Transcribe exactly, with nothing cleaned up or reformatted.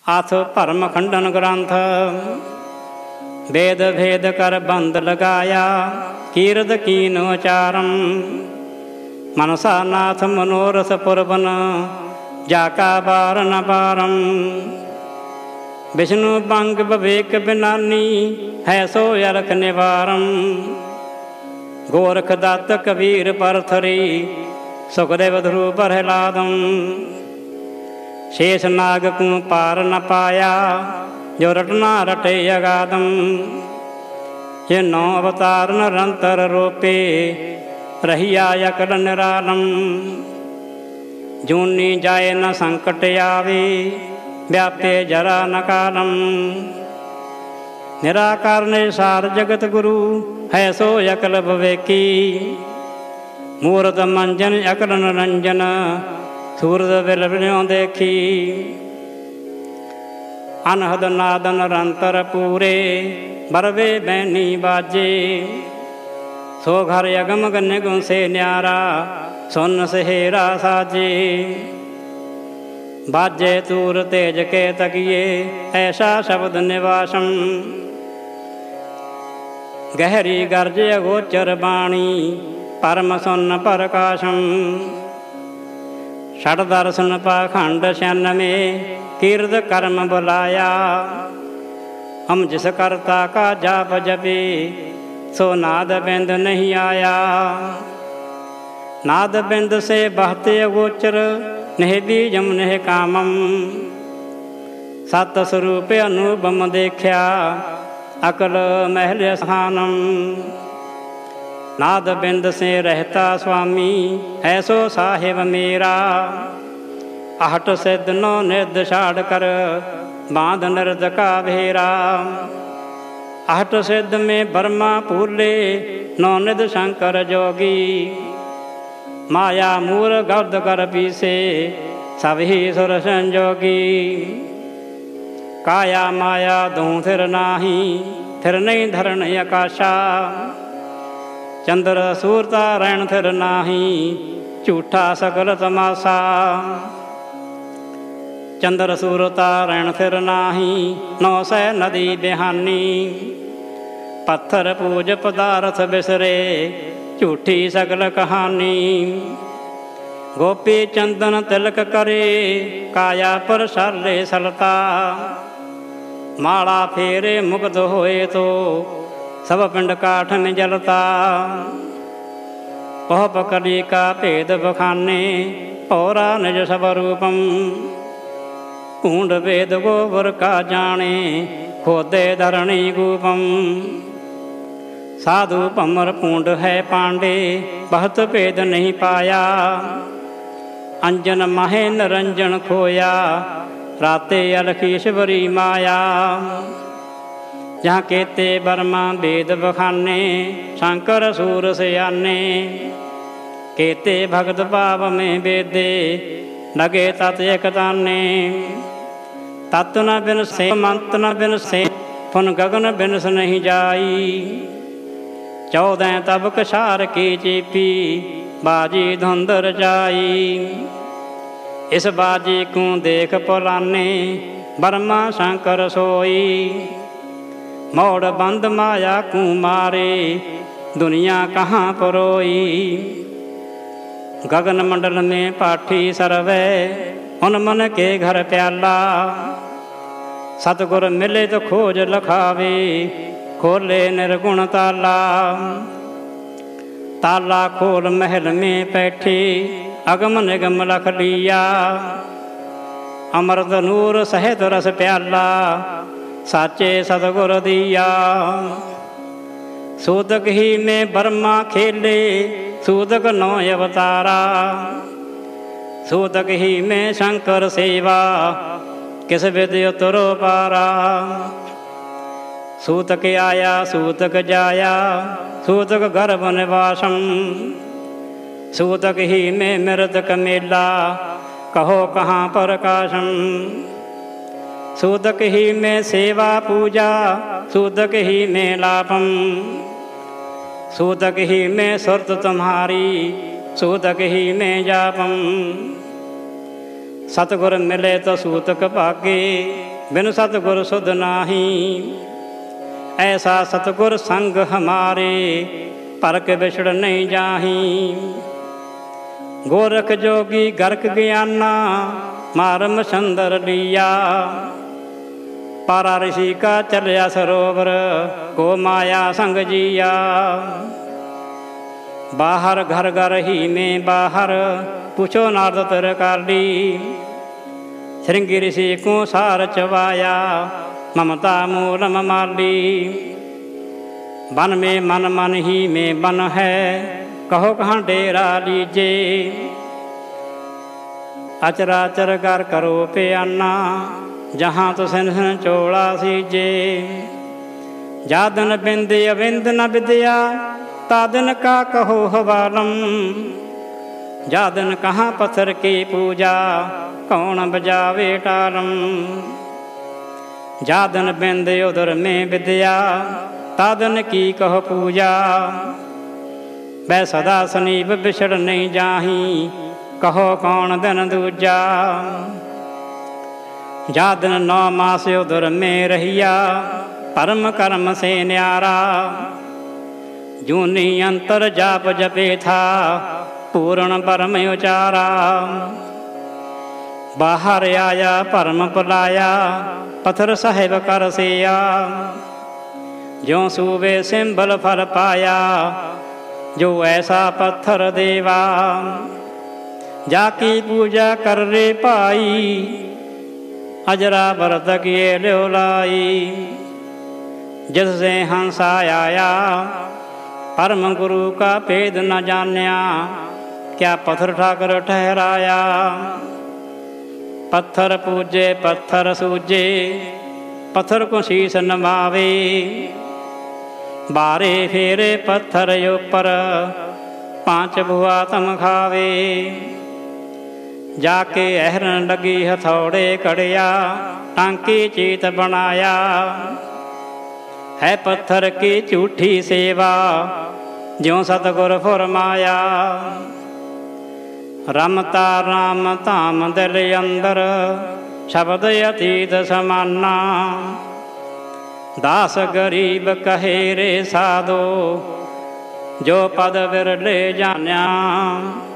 अथ भरम खंडन ग्रंथ। वेद भेद कर बंद लगाया, कीरत कीन उचारम। मनसा नाथ मनोरथ पुरबन, जाका बार न बारम। विष्णु बंग विवेक बिनानी, है सो अलख निवारम। गोरख दत्त कबीर परथरी, सुखदेव ध्रुव प्रहलादम। शेष नाग को पार न पाया, जो रटना रटे अगादम। ये नौ अवतार निरंतर रोपे, रहिया अकल निरालम। जूनी जाए न संकट आवे, व्यापे जरा न कालम। निराकार निसार जगत गुरु, है सो अकल विवेकी। मूर्त मंजन अकल निरंजन, सूरज बिल बिलों देखी। अनहद नाद निरंतर पूरे, बरवे बैनी बाजे। सो घर अगम निगम से न्यारा, सुन सहेरा साजे। बाजे तूर तेज के तकिए, ऐसा शब्द निवासम। गहरी गर्ज अगोचर बाणी, परम सुन प्रकाशम। षड दर्शन पाखंड शन में, कीर्त कर्म बुलाया। हम जिस कर्ता का जाप जपे, सो नाद बिंद नहीं आया। नाद बिंद से बहते अगोचर, नह बीजम नह कामम। सत स्वरूप अनुपम देखा, अकल महल स्थानम। नाद बिंद से रहता स्वामी, ऐसो साहिब मेरा। आहट सिद्ध नौ निध छाड़ कर, बांध नृद का भेरा। आहट सिद्ध में ब्रह्मा पूले, नौ निध शंकर जोगी। माया मूर गर्द कर पीसे, सभी सुर संजोगी। काया माया दूं थिर नाही, थिर नहीं धरण आकाशा। चंद्र सूरता रैण थिर नाही, झूठा सकल तमाशा। चंद्र सूरता रैण थिर नाही, नौ सै नदी बिहानी। पत्थर पूज पदार्थ बिसरे, झूठी सकल कहानी। गोपी चंदन तिलक करे, काया पर साले सलता। माला फेरे मुग्ध होए तो, सब पिंड काठ में जलता। पह पकड़ी का भेद बखाने, पौरा निज सब रूपम। ऊंड वेद गोबर का जाने, खोदे धरणी गूपम। साधु पमर पूंड है पांडे, बहुत भेद नहीं पाया। अंजन माहे निरंजन खोया, राते अलखीश्वरी माया। जहाँ केते बर्मा वेद बखाने, शंकर सूर सयाने। केते भगत भाव में वेदे, लगे तत् एक ताने। तत् न बिन से मंत न बिन से, फुन गगन बिन से नहीं जाई। चौदह तब कछार की चीपी, बाजी धुंधर जाई। इस बाजी को देख पुलाने, बर्मा शंकर सोई। मोड़ बंद माया को मारे, दुनिया कहाँ परोई। गगन मंडल में पाठी सरवे, उन मन के घर प्याला। सतगुर मिले तो खोज लखावे, खोले निर्गुण ताला। ताला खोल महल में बैठे, अगम निगम लख लिया। अमृत नूर सहित रस प्याला, साचे सतगुर दिया। सूतक ही में ब्रह्मा खेले, सूतक नौ अवतारा। सूतक ही में शंकर सेवा, किस विधि उतरो पारा। सूतक आया सूतक जाया, सूतक गर्भ निवासम। सूतक ही में मृतक मेला, कहो कहाँ प्रकाशम। सूतक ही में सेवा पूजा, सूतक ही में लाभम। सूतक ही में सुरत तुम्हारी, सूतक ही में जापम। सतगुर मिले तो सूतक भागे, बिन सतगुर सुध नाही। ऐसा सतगुर संग हमारे, परख बिछड़ नहीं जाही। गोरख जोगी गर्क ज्ञाना, मारम चंदर लिया। पारा ऋषि का चलिया सरोवर, को माया संग जिया। बाहर घर घर ही में बाहर, पूछो नारद तरकाली। श्रृंगी ऋषि को सार चवाया, ममता मूल ममाली। वन में मन मन ही में बन है, कहो कहाँ डेरा लीजे। अचराचर कर करो पे अन्ना, जहाँ तो सन सन चोड़ा सीजे। जादन बिंद अबिंद न विद्या, तादन का कहो हवालम। जादन कहाँ पत्थर की पूजा, कौन बजावे टालम। जादन बिंद उधर में विद्या, तादन की कहो पूजा। वै सदा सनीप बिछड़ नहीं जाही, कहो कौन दिन दूजा। जादन नौ मास उधर में रहिया, परम कर्म से न्यारा। जूनी अंतर जाप जपे था, पूर्ण परम उचारा। बाहर आया परम पलाया, पत्थर साहिब कर सिया। ज्यों सूबे सिंबल फल पाया, जो ऐसा पत्थर देवा। जाकी पूजा कर रे पाई, अजरा भरत किए ल्योलाई। जिससे हंसा आया, परम गुरु का भेद न जान्या। क्या पत्थर ठाकर ठहराया। पत्थर पूजे पत्थर सूजे, पत्थर को शीस नवावे। बारे फेरे पत्थर ऊपर, पांच भुआ तम खावे। जाके अहरन लगी हथौड़े कड़िया, टांकी चीत बनाया। है पत्थर की झूठी सेवा, ज्यों सतगुर फुरमाया। रमता राम धाम दिल अंदर, शब्द अतीत समाना। दास गरीब कहे रे साधो, जो पद विरले जान्या।